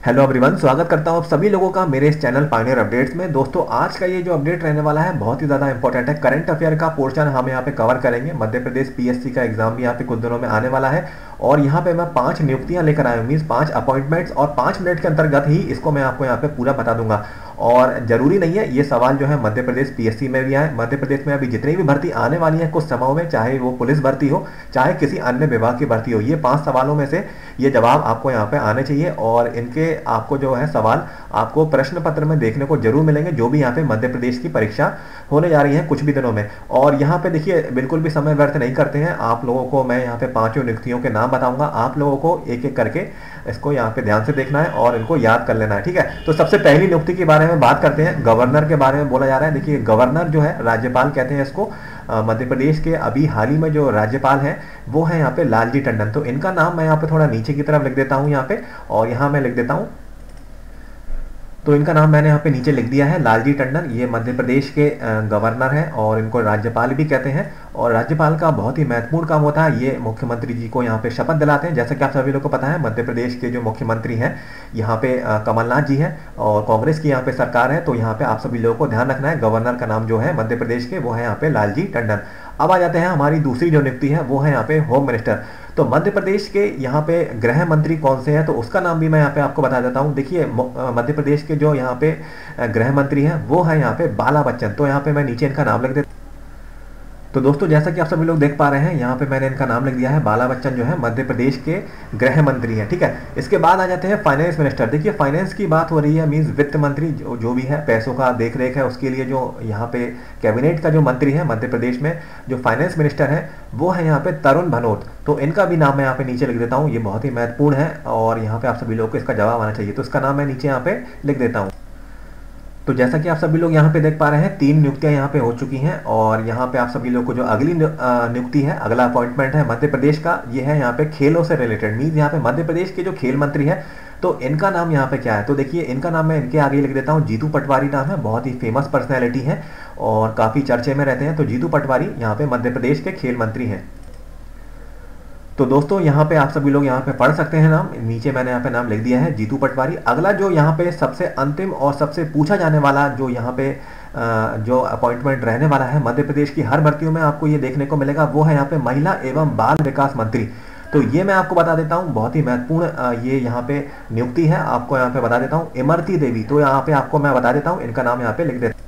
Hello everyone, स्वागत करता हूँ आप सभी लोगों का मेरे इस चैनल पायनियर अपडेट्स में। दोस्तों, आज का ये जो अपडेट रहने वाला है बहुत ही ज़्यादा इंपॉर्टेंट है। करंट अफेयर का पोर्शन हम यहाँ पे कवर करेंगे। मध्य प्रदेश पीएससी का एग्जाम भी यहाँ पे कुछ दिनों में आने वाला है और यहाँ पे मैं 5 नियुक्तियाँ लेकर आया हूँ, मीन्स 5 अपॉइंटमेंट्स, और 5 मिनट के अंतर्गत ही इसको मैं आपको यहाँ पे पूरा बता दूंगा। और जरूरी नहीं है ये सवाल जो है मध्य प्रदेश पीएससी में भी आए। मध्य प्रदेश में अभी जितनी भी भर्ती आने वाली है कुछ समय में, चाहे वो पुलिस भर्ती हो चाहे किसी अन्य विभाग की भर्ती हो, ये 5 सवालों में से ये जवाब आपको यहाँ पे आने चाहिए। और इनके आपको जो है सवाल आपको प्रश्न पत्र में देखने को जरूर मिलेंगे, जो भी यहाँ पे मध्य प्रदेश की परीक्षा होने जा रही है कुछ भी दिनों में। और यहाँ पे देखिए, बिल्कुल भी समय व्यर्थ नहीं करते हैं। आप लोगों को मैं यहाँ पे 5 नियुक्तियों के नाम बताऊंगा, आप लोगों को एक एक करके इसको यहाँ पे ध्यान से देखना है और इनको याद कर लेना है, ठीक है। तो सबसे पहली नियुक्ति के बारे में बात करते हैं। गवर्नर के बारे में बोला जा रहा है। देखिए, गवर्नर जो है, राज्यपाल कहते हैं इसको, मध्य प्रदेश के अभी हाल ही में जो राज्यपाल हैं वो है यहाँ पे लालजी टंडन। तो इनका नाम मैं यहाँ पे थोड़ा नीचे की तरफ लिख देता हूँ यहाँ पे, और यहाँ मैं लिख देता हूँ। तो इनका नाम मैंने यहाँ पे नीचे लिख दिया है, लालजी टंडन। ये मध्य प्रदेश के गवर्नर हैं और इनको राज्यपाल भी कहते हैं। और राज्यपाल का बहुत ही महत्वपूर्ण काम होता है, ये मुख्यमंत्री जी को यहाँ पे शपथ दिलाते हैं। जैसा कि आप सभी लोगों को पता है, मध्य प्रदेश के जो मुख्यमंत्री हैं यहाँ पे कमलनाथ जी हैं और कांग्रेस की यहाँ पे सरकार है। तो यहाँ पे आप सभी लोगों को ध्यान रखना है, गवर्नर का नाम जो है मध्य प्रदेश के वो है यहाँ पे लालजी टंडन। अब आ जाते हैं हमारी दूसरी जो नियुक्ति है, वो है यहाँ पे होम मिनिस्टर। तो मध्य प्रदेश के यहाँ पे गृह मंत्री कौन से हैं, तो उसका नाम भी मैं यहाँ पे आपको बता देता हूँ। देखिए, मध्य प्रदेश के जो यहाँ पे गृह मंत्री हैं वो है यहाँ पे बाला बच्चन। तो यहाँ पे मैं नीचे इनका नाम लिख देता हूँ। तो दोस्तों, जैसा कि आप सभी लोग देख पा रहे हैं, यहाँ पे मैंने इनका नाम लिख दिया है, बाला बच्चन जो है मध्य प्रदेश के गृह मंत्री हैं, ठीक है। इसके बाद आ जाते हैं फाइनेंस मिनिस्टर। देखिए, फाइनेंस की बात हो रही है, मीन्स वित्त मंत्री जो भी है, पैसों का देख रेख है उसके लिए जो यहाँ पे कैबिनेट का जो मंत्री है मध्य प्रदेश में, जो फाइनेंस मिनिस्टर है वो है यहाँ पे तरुण भनोट। तो इनका भी नाम मैं यहाँ पे नीचे लिख देता हूँ, ये बहुत ही महत्वपूर्ण है और यहाँ पे आप सभी लोगों को इसका जवाब आना चाहिए। तो इसका नाम मैं नीचे यहाँ पे लिख देता हूँ। तो जैसा कि आप सभी लोग यहाँ पे देख पा रहे हैं, 3 नियुक्तियां यहाँ पे हो चुकी हैं। और यहाँ पे आप सभी लोग को जो अगली नियुक्ति है, अगला अपॉइंटमेंट है मध्य प्रदेश का, ये है यहाँ पे खेलों से रिलेटेड। मीन्स यहाँ पे मध्य प्रदेश के जो खेल मंत्री है, तो इनका नाम यहाँ पे क्या है, तो देखिए इनका नाम मैं इनके आगे लिख देता हूँ, जीतू पटवारी नाम है। बहुत ही फेमस पर्सनैलिटी है और काफी चर्चे में रहते हैं। तो जीतू पटवारी यहाँ पे मध्य प्रदेश के खेल मंत्री हैं। तो दोस्तों, यहाँ पे आप सभी लोग यहाँ पे पढ़ सकते हैं नाम, नीचे मैंने यहाँ पे नाम लिख दिया है, जीतू पटवारी। अगला जो यहाँ पे सबसे अंतिम और सबसे पूछा जाने वाला जो यहाँ पे जो अपॉइंटमेंट रहने वाला है मध्य प्रदेश की हर भर्तियों में आपको ये देखने को मिलेगा, वो है यहाँ पे महिला एवं बाल विकास मंत्री। तो ये मैं आपको बता देता हूँ, बहुत ही महत्वपूर्ण ये यहाँ पे नियुक्ति है। आपको यहाँ पे बता देता हूँ, इमरती देवी। तो यहाँ पे आपको मैं बता देता हूँ, इनका नाम यहाँ पे लिख देता हूँ।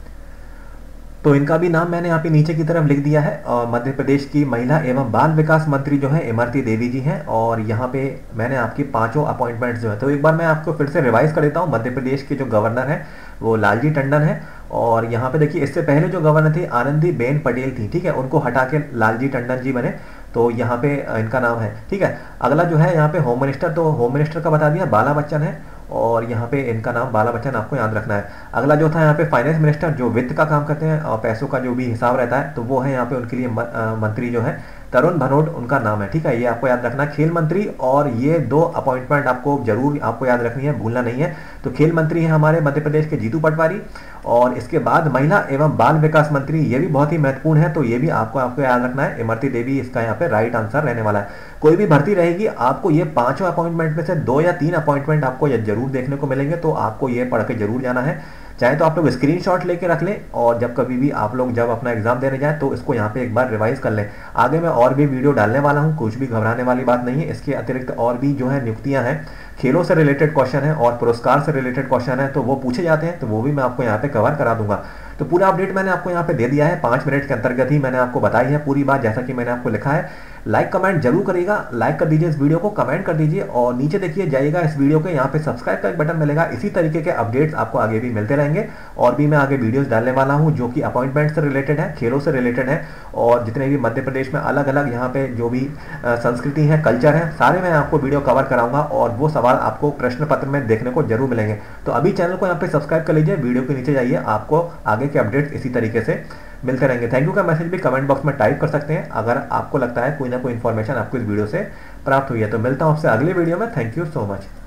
तो इनका भी नाम मैंने यहाँ पे नीचे की तरफ लिख दिया है। और मध्य प्रदेश की महिला एवं बाल विकास मंत्री जो है इमरती देवी जी हैं। और यहाँ पे मैंने आपकी 5 अपॉइंटमेंट्स जो है, तो एक बार मैं आपको फिर से रिवाइज कर देता हूँ। मध्य प्रदेश के जो गवर्नर हैं वो लालजी टंडन है। और यहाँ पे देखिए, इससे पहले जो गवर्नर थी आनंदी बेन पटेल थी, ठीक है, उनको हटा के लालजी टंडन जी बने। तो यहाँ पे इनका नाम है, ठीक है। अगला जो है यहाँ पे होम मिनिस्टर, तो होम मिनिस्टर का बता दिया, बाला बच्चन है और यहाँ पे इनका नाम बाला बच्चन आपको याद रखना है। अगला जो था यहाँ पे फाइनेंस मिनिस्टर, जो वित्त का काम करते हैं और पैसों का जो भी हिसाब रहता है, तो वो है यहाँ पे उनके लिए मंत्री जो है तरुण भनोट, उनका नाम है, ठीक है। ये आपको याद रखना, खेल मंत्री। और ये 2 अपॉइंटमेंट आपको जरूर आपको याद रखनी है, भूलना नहीं है। तो खेल मंत्री है हमारे मध्य प्रदेश के जीतू पटवारी। और इसके बाद महिला एवं बाल विकास मंत्री, ये भी बहुत ही महत्वपूर्ण है, तो ये भी आपको याद रखना है, इमरती देवी इसका यहाँ पे राइट आंसर रहने वाला है। कोई भी भर्ती रहेगी, आपको ये 5 अपॉइंटमेंट में से 2 या 3 अपॉइंटमेंट आपको ये जरूर देखने को मिलेंगे। तो आपको ये पढ़ के जरूर जाना है। चाहे तो आप लोग स्क्रीनशॉट लेके रख लें और जब कभी भी आप लोग जब अपना एग्जाम देने जाएं तो इसको यहाँ पे एक बार रिवाइज कर लें। आगे मैं और भी वीडियो डालने वाला हूँ, कुछ भी घबराने वाली बात नहीं है। इसके अतिरिक्त और भी जो है नियुक्तियां हैं, खेलों से रिलेटेड क्वेश्चन है और पुरस्कार से रिलेटेड क्वेश्चन है, तो वो पूछे जाते हैं, तो वो भी मैं आपको यहाँ पे कवर करा दूंगा। तो पूरा अपडेट मैंने आपको यहाँ पे दे दिया है, 5 मिनट के अंतर्गत ही मैंने आपको बताई है पूरी बात, जैसा कि मैंने आपको लिखा है। लाइक कमेंट जरूर करिएगा, लाइक कर दीजिए इस वीडियो को, कमेंट कर दीजिए और नीचे देखिए जाइएगा इस वीडियो के यहाँ पे सब्सक्राइब का एक बटन मिलेगा। इसी तरीके के अपडेट्स आपको आगे भी मिलते रहेंगे और भी मैं आगे वीडियोस डालने वाला हूँ जो कि अपॉइंटमेंट से रिलेटेड है, खेलों से रिलेटेड है और जितने भी मध्य प्रदेश में अलग अलग यहाँ पे जो भी संस्कृति है, कल्चर है, सारे मैं आपको वीडियो कवर कराऊंगा और वो सवाल आपको प्रश्न पत्र में देखने को जरूर मिलेंगे। तो अभी चैनल को यहाँ पे सब्सक्राइब कर लीजिए, वीडियो के नीचे जाइए, आपको आगे के अपडेट्स इसी तरीके से मिलते रहेंगे। थैंक यू का मैसेज भी कमेंट बॉक्स में टाइप कर सकते हैं अगर आपको लगता है कोई ना कोई इन्फॉर्मेशन आपको इस वीडियो से प्राप्त हुई है। तो मिलता हूं आपसे अगले वीडियो में। Thank you so much.